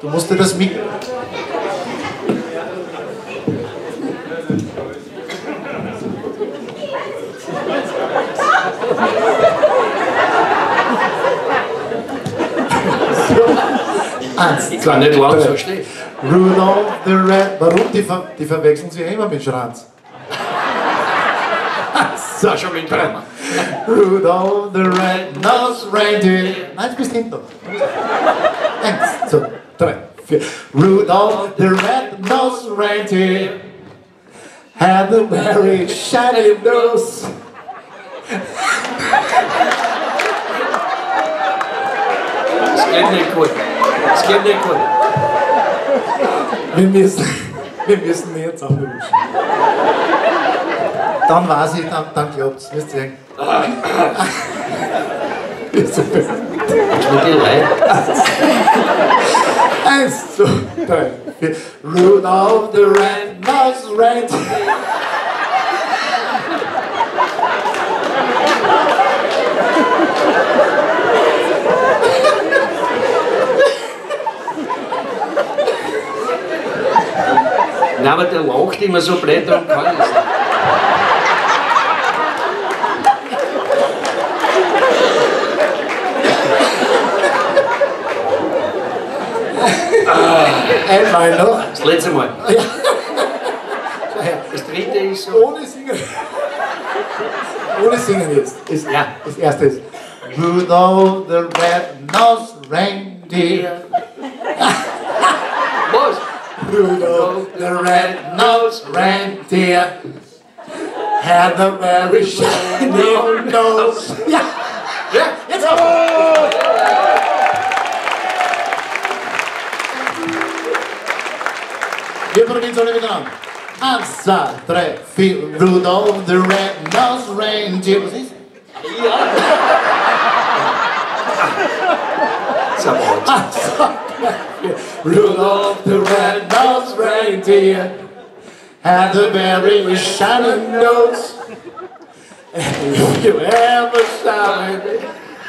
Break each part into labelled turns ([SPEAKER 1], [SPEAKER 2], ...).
[SPEAKER 1] Du musst dir das mit...
[SPEAKER 2] Ich kann nicht lang so stehen.
[SPEAKER 1] Rudolph the Red... Warum? Die verwechseln sich immer mit Schranz.
[SPEAKER 2] So, schon mit Drama.
[SPEAKER 1] Rudolph the Red-Nosed Reindeer. Nein, du bist hinten. 1, 2, 3, 4. Rudolph the Red-Nosed Reindeer had a very shiny nose.
[SPEAKER 2] Das geht nicht gut. Das geht nicht gut.
[SPEAKER 1] Wir müssen jetzt anrufen. Dann weiß ich, dann glaubt's. Wirst du sehen. Bist du besser?
[SPEAKER 2] Mit dir rein.
[SPEAKER 1] 1, 2, 3, 4. Rudolph the Red-Nosed Reindeer.
[SPEAKER 2] Nein, aber der lacht immer so blöd und kann es nicht.
[SPEAKER 1] Einmal noch.
[SPEAKER 2] Das letzte Mal.
[SPEAKER 1] Ja.
[SPEAKER 2] Das dritte ist so.
[SPEAKER 1] Ohne Singen. Ohne Singen jetzt.
[SPEAKER 2] Ja.
[SPEAKER 1] Das erste ist Rudolph the Red-Nosed Reindeer.
[SPEAKER 2] Was?
[SPEAKER 1] Rudolph the Red-Nosed Reindeer had a very shiny nose. Ja.
[SPEAKER 2] Ja,
[SPEAKER 1] Jetzt auch. Wir probieren es alle wieder an. 1, 2, 3, 4. Rudolph the Red-Nosed Reindeer. Was ist?
[SPEAKER 2] Sabbat.
[SPEAKER 1] Rudolph the Red-Nosed Reindeer had a very shiny nose. If you ever saw it.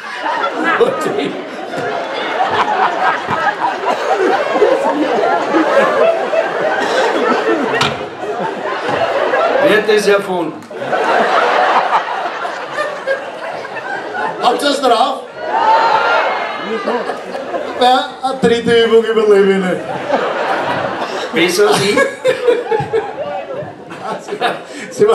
[SPEAKER 2] Wer hat das erfunden?
[SPEAKER 1] Habt ihr das drauf? Ja, eine dritte Übung überlebe ich nicht.
[SPEAKER 2] Besser als ich?
[SPEAKER 1] Sie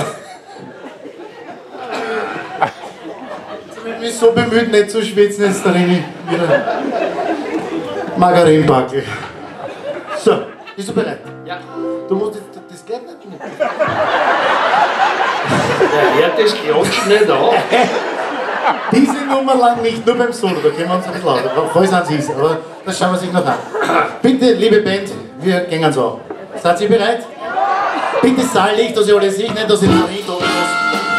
[SPEAKER 1] mich so bemüht, nicht zu schwitzen, jetzt drin wieder Margarinebackel. So, bist du bereit?
[SPEAKER 2] Ja.
[SPEAKER 1] Du musst das geht nicht.
[SPEAKER 2] Der hört das klatscht nicht auf.
[SPEAKER 1] Diese Nummer lang nicht, nur beim Solo, da können wir uns ein bisschen lauter, falls es ist, aber das schauen wir sich noch an. Bitte, liebe Band, wir gehen so. Seid ihr bereit? Bitte Saallicht, dass ich alles sehe, nicht, dass ich nach hinten oben muss.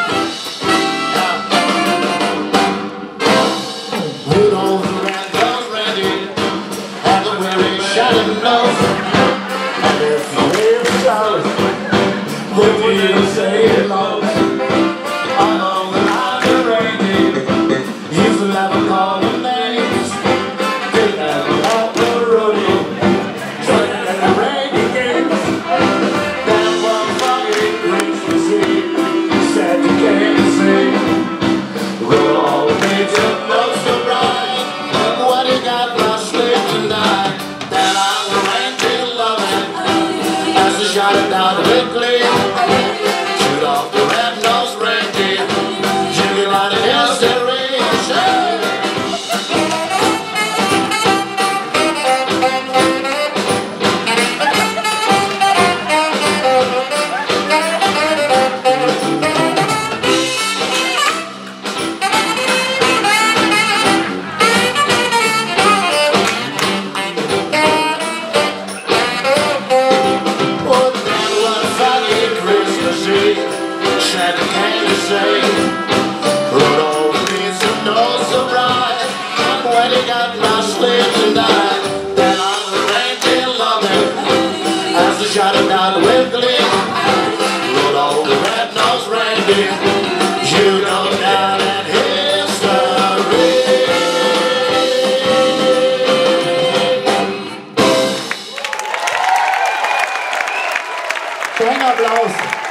[SPEAKER 1] Rudolph the Red-Nosed Reindeer had a very shiny nose. And if you ever saw it, what will you say it loves? I know that I'm a reindeer. Used to have a call of names. They had a lot of rodeo. Joining in the reindeer games. That one fucking Christmas Eve. Said you can't sing. Rudolph made your nose so bright. What you got last sleep tonight? That I'm a reindeer loving. As I shot it down the big cliff. Shoot off the red. Applaus.